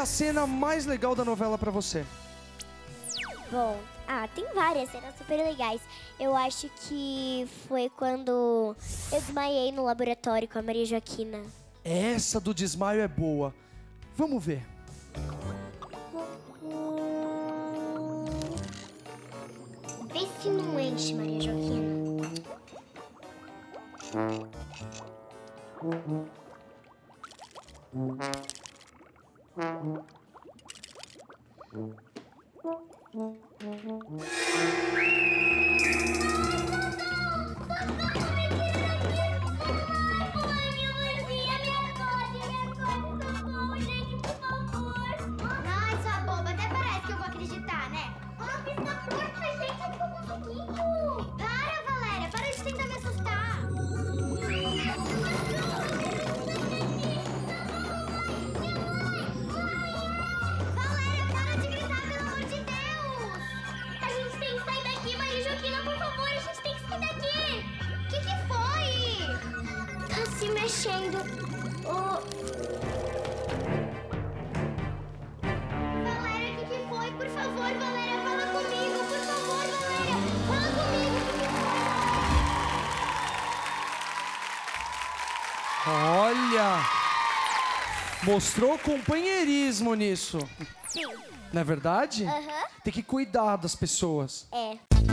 a cena mais legal da novela pra você? Bom, tem várias cenas super legais. Eu acho que foi quando eu desmaiei no laboratório com a Maria Joaquina. Essa do desmaio é boa. Vamos ver. Vê se não enche, Maria Joaquina. Mexendo. Valéria, o que foi? Por favor, Valéria, fala comigo. Por favor, Valéria, fala comigo. Olha! Mostrou companheirismo nisso. Sim. Não é verdade? Aham. Tem que cuidar das pessoas. É.